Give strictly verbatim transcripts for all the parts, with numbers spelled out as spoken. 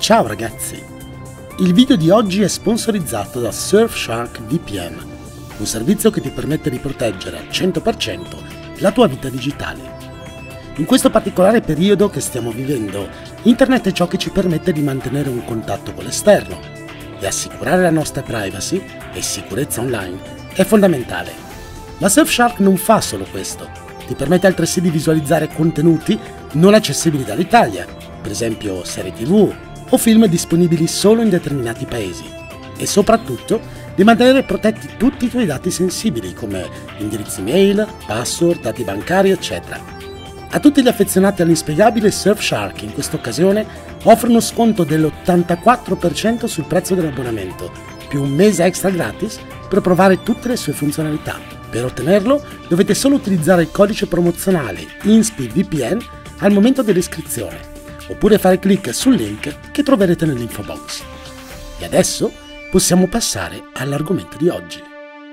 Ciao ragazzi! Il video di oggi è sponsorizzato da Surfshark V P N, un servizio che ti permette di proteggere al cento per cento la tua vita digitale. In questo particolare periodo che stiamo vivendo, internet è ciò che ci permette di mantenere un contatto con l'esterno e assicurare la nostra privacy e sicurezza online è fondamentale. Ma Surfshark non fa solo questo, ti permette altresì di visualizzare contenuti non accessibili dall'Italia, per esempio serie tivù o film disponibili solo in determinati paesi, e soprattutto di mantenere protetti tutti i tuoi dati sensibili come indirizzi mail, password, dati bancari, eccetera. A tutti gli affezionati all'inspiegabile, Surfshark in questa occasione offre uno sconto dell'ottantaquattro per cento sul prezzo dell'abbonamento, più un mese extra gratis per provare tutte le sue funzionalità. Per ottenerlo dovete solo utilizzare il codice promozionale INSPIVPN al momento dell'iscrizione, oppure fare clic sul link che troverete nell'info box. E adesso possiamo passare all'argomento di oggi.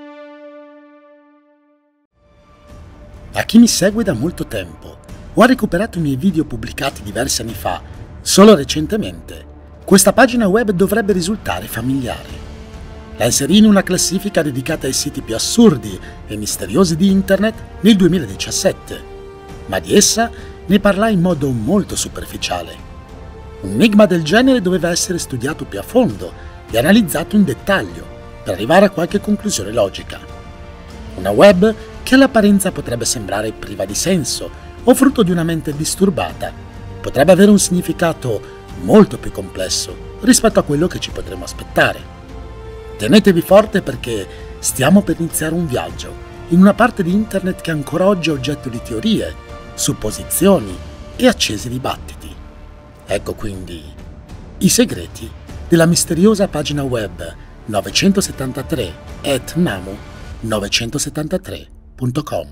A chi mi segue da molto tempo o ha recuperato i miei video pubblicati diversi anni fa, solo recentemente, questa pagina web dovrebbe risultare familiare. La inserì in una classifica dedicata ai siti più assurdi e misteriosi di internet nel duemiladiciassette, ma di essa ne parlai in modo molto superficiale. Un enigma del genere doveva essere studiato più a fondo e analizzato in dettaglio per arrivare a qualche conclusione logica. Una web che all'apparenza potrebbe sembrare priva di senso o frutto di una mente disturbata, potrebbe avere un significato molto più complesso rispetto a quello che ci potremmo aspettare. Tenetevi forte perché stiamo per iniziare un viaggio in una parte di internet che ancora oggi è oggetto di teorie, supposizioni e accesi dibattiti. Ecco quindi i segreti della misteriosa pagina web novecentosettantatré at namu novecentosettantatré punto com.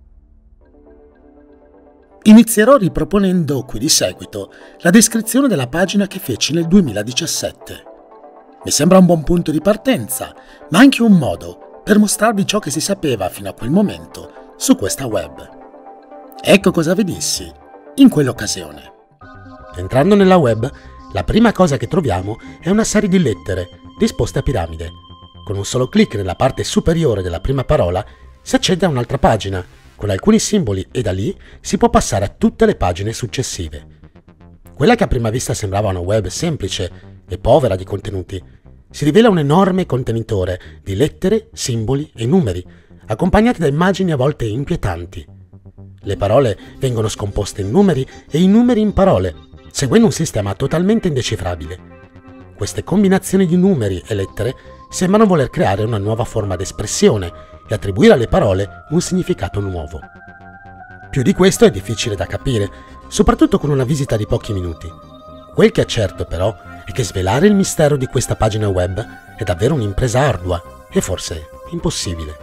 Inizierò riproponendo qui di seguito la descrizione della pagina che feci nel duemiladiciassette. Mi sembra un buon punto di partenza, ma anche un modo per mostrarvi ciò che si sapeva fino a quel momento su questa web. Ecco cosa vi dissi in quell'occasione. Entrando nella web, la prima cosa che troviamo è una serie di lettere disposte a piramide. Con un solo clic nella parte superiore della prima parola si accede a un'altra pagina con alcuni simboli e da lì si può passare a tutte le pagine successive. Quella che a prima vista sembrava una web semplice e povera di contenuti si rivela un enorme contenitore di lettere, simboli e numeri, accompagnati da immagini a volte inquietanti. Le parole vengono scomposte in numeri e i numeri in parole, seguendo un sistema totalmente indecifrabile. Queste combinazioni di numeri e lettere sembrano voler creare una nuova forma d'espressione e attribuire alle parole un significato nuovo. Più di questo è difficile da capire, soprattutto con una visita di pochi minuti. Quel che è certo però è che svelare il mistero di questa pagina web è davvero un'impresa ardua e forse impossibile.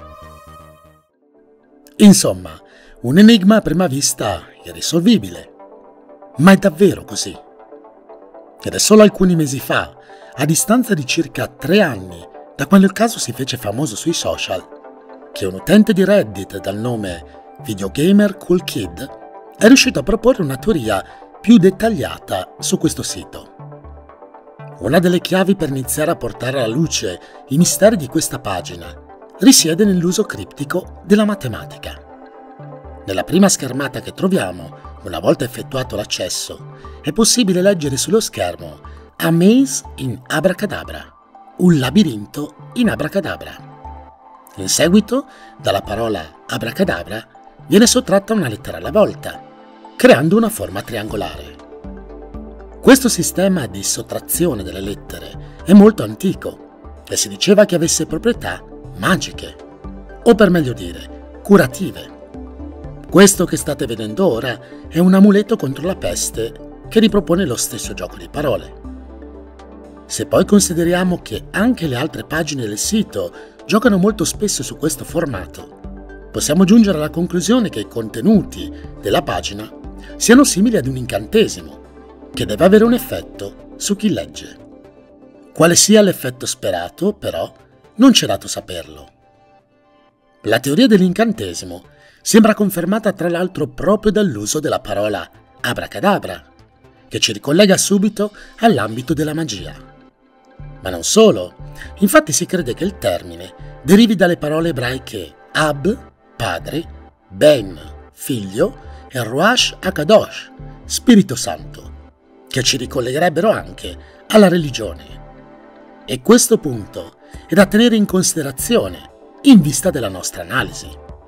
Insomma, un enigma a prima vista irrisolvibile. Ma è davvero così? Ed è solo alcuni mesi fa, a distanza di circa tre anni da quando il caso si fece famoso sui social, che un utente di Reddit dal nome Videogamer Cool Kid è riuscito a proporre una teoria più dettagliata su questo sito. Una delle chiavi per iniziare a portare alla luce i misteri di questa pagina risiede nell'uso criptico della matematica. Nella prima schermata che troviamo, una volta effettuato l'accesso, è possibile leggere sullo schermo A maze in abracadabra, un labirinto in abracadabra. In seguito, dalla parola abracadabra viene sottratta una lettera alla volta, creando una forma triangolare. Questo sistema di sottrazione delle lettere è molto antico e si diceva che avesse proprietà magiche, o per meglio dire, curative. Questo che state vedendo ora è un amuleto contro la peste che ripropone lo stesso gioco di parole. Se poi consideriamo che anche le altre pagine del sito giocano molto spesso su questo formato, possiamo giungere alla conclusione che i contenuti della pagina siano simili ad un incantesimo, che deve avere un effetto su chi legge. Quale sia l'effetto sperato, però, non c'è dato saperlo. La teoria dell'incantesimo sembra confermata tra l'altro proprio dall'uso della parola abracadabra, che ci ricollega subito all'ambito della magia. Ma non solo, infatti si crede che il termine derivi dalle parole ebraiche Ab, padre, Ben, figlio, e Ruach HaKadosh, Spirito Santo, che ci ricollegherebbero anche alla religione. E questo punto è da tenere in considerazione in vista della nostra analisi.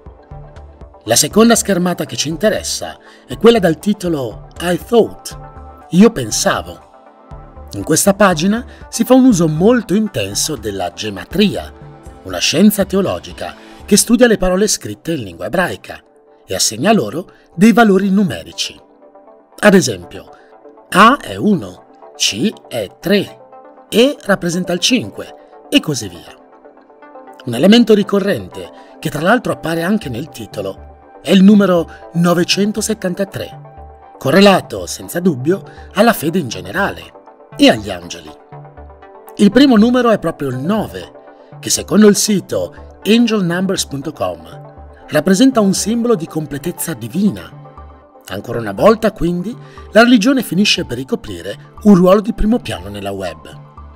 La seconda schermata che ci interessa è quella dal titolo I thought, io pensavo. In questa pagina si fa un uso molto intenso della gematria, una scienza teologica che studia le parole scritte in lingua ebraica e assegna loro dei valori numerici. Ad esempio, A è uno, C è tre, E rappresenta il cinque e così via. Un elemento ricorrente, che tra l'altro appare anche nel titolo, è il numero novecentosettantatré, correlato senza dubbio alla fede in generale e agli angeli. Il primo numero è proprio il nove, che secondo il sito angel numbers punto com rappresenta un simbolo di completezza divina. Ancora una volta, quindi, la religione finisce per ricoprire un ruolo di primo piano nella web.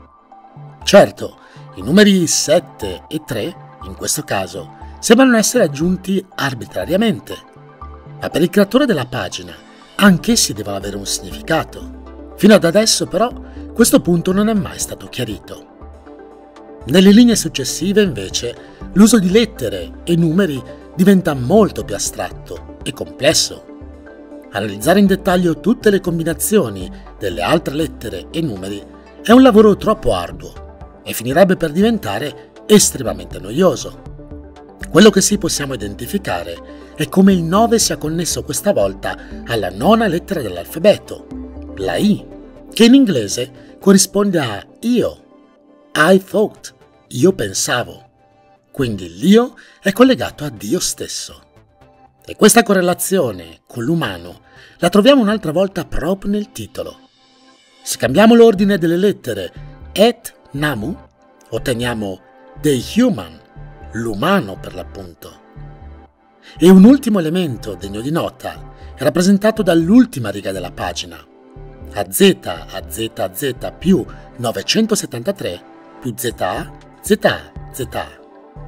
Certo, i numeri sette e tre, in questo caso, sembrano essere aggiunti arbitrariamente, ma per il creatore della pagina anch'essi devono avere un significato. Fino ad adesso, però, questo punto non è mai stato chiarito. Nelle linee successive, invece, l'uso di lettere e numeri diventa molto più astratto e complesso. Analizzare in dettaglio tutte le combinazioni delle altre lettere e numeri è un lavoro troppo arduo e finirebbe per diventare estremamente noioso. Quello che sì possiamo identificare è come il nove sia connesso questa volta alla nona lettera dell'alfabeto, la I, che in inglese corrisponde a io, I thought, io pensavo. Quindi l'io è collegato a Dio stesso. E questa correlazione con l'umano la troviamo un'altra volta proprio nel titolo. Se cambiamo l'ordine delle lettere et namu, otteniamo the human, l'umano per l'appunto. E un ultimo elemento degno di nota è rappresentato dall'ultima riga della pagina. A Z, A Z, Z più novecentosettantatré più Z A, Z A, Z A.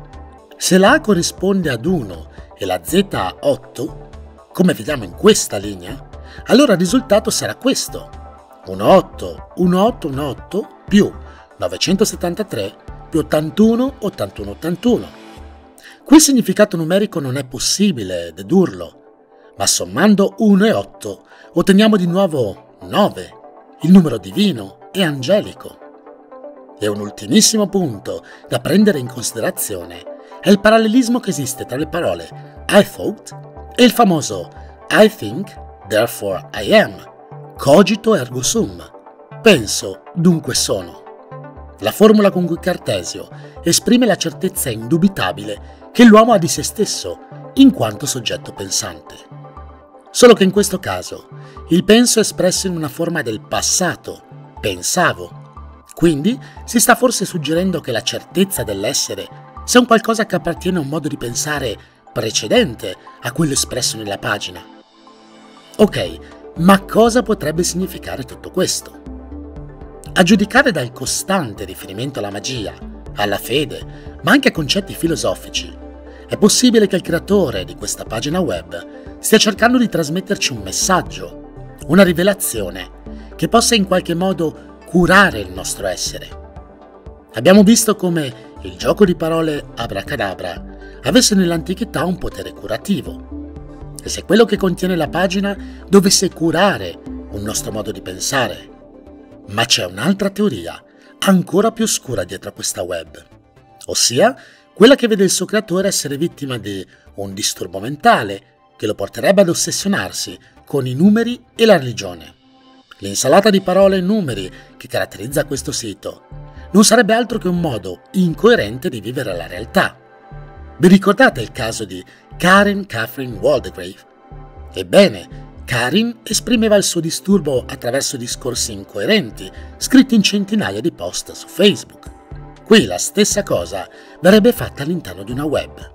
Se la A corrisponde ad uno e la Z a otto, come vediamo in questa linea, allora il risultato sarà questo: diciotto, diciotto, diciotto più novecentosettantatré più ottantuno, ottantuno, ottantuno. Qui il significato numerico non è possibile dedurlo, ma sommando uno e otto otteniamo di nuovo nove, il numero divino e angelico. E un ultimissimo punto da prendere in considerazione è il parallelismo che esiste tra le parole I thought e il famoso I think, therefore I am, cogito ergo sum, penso, dunque sono. La formula con cui Cartesio esprime la certezza indubitabile che l'uomo ha di se stesso, in quanto soggetto pensante. Solo che in questo caso il penso è espresso in una forma del passato, pensavo. Quindi si sta forse suggerendo che la certezza dell'essere sia un qualcosa che appartiene a un modo di pensare precedente a quello espresso nella pagina. Ok, ma cosa potrebbe significare tutto questo? A giudicare dal costante riferimento alla magia, alla fede, ma anche a concetti filosofici, è possibile che il creatore di questa pagina web stia cercando di trasmetterci un messaggio, una rivelazione, che possa in qualche modo curare il nostro essere. Abbiamo visto come il gioco di parole abracadabra avesse nell'antichità un potere curativo. E se quello che contiene la pagina dovesse curare un nostro modo di pensare. Ma c'è un'altra teoria, ancora più oscura dietro a questa web, ossia quella che vede il suo creatore essere vittima di un disturbo mentale che lo porterebbe ad ossessionarsi con i numeri e la religione. L'insalata di parole e numeri che caratterizza questo sito non sarebbe altro che un modo incoerente di vivere la realtà. Vi ricordate il caso di Karen Catherine Waldegrave? Ebbene, Karen esprimeva il suo disturbo attraverso discorsi incoerenti, scritti in centinaia di post su Facebook. Qui la stessa cosa verrebbe fatta all'interno di una web.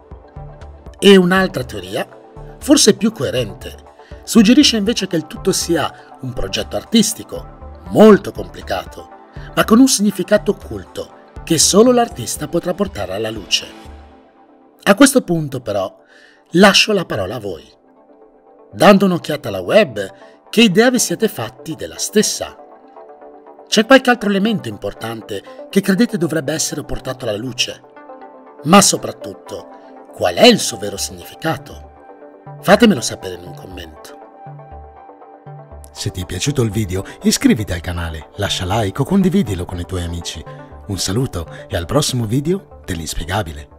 E un'altra teoria, forse più coerente, suggerisce invece che il tutto sia un progetto artistico, molto complicato, ma con un significato occulto che solo l'artista potrà portare alla luce. A questo punto, però, lascio la parola a voi. Dando un'occhiata alla web, che idea vi siete fatti della stessa? C'è qualche altro elemento importante che credete dovrebbe essere portato alla luce? Ma soprattutto, qual è il suo vero significato? Fatemelo sapere in un commento. Se ti è piaciuto il video, iscriviti al canale, lascia like o condividilo con i tuoi amici. Un saluto e al prossimo video dell'Inspiegabile.